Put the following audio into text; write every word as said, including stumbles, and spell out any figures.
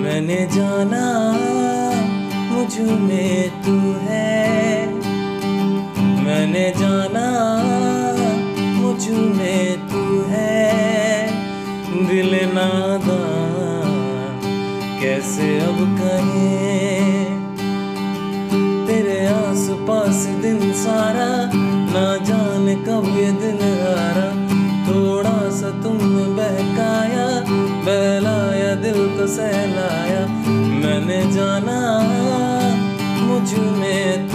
मैंने जाना मुझ में तू है, मैंने जाना मुझ में तू है। दिल नादान कैसे अब कहे, तेरे आस पास दिन सारा, ना जाने कब ये दिल हारा। थोड़ा सा तुमने बहकाया, बहलाया दिल को सहलाया। मैंने जाना मुझ में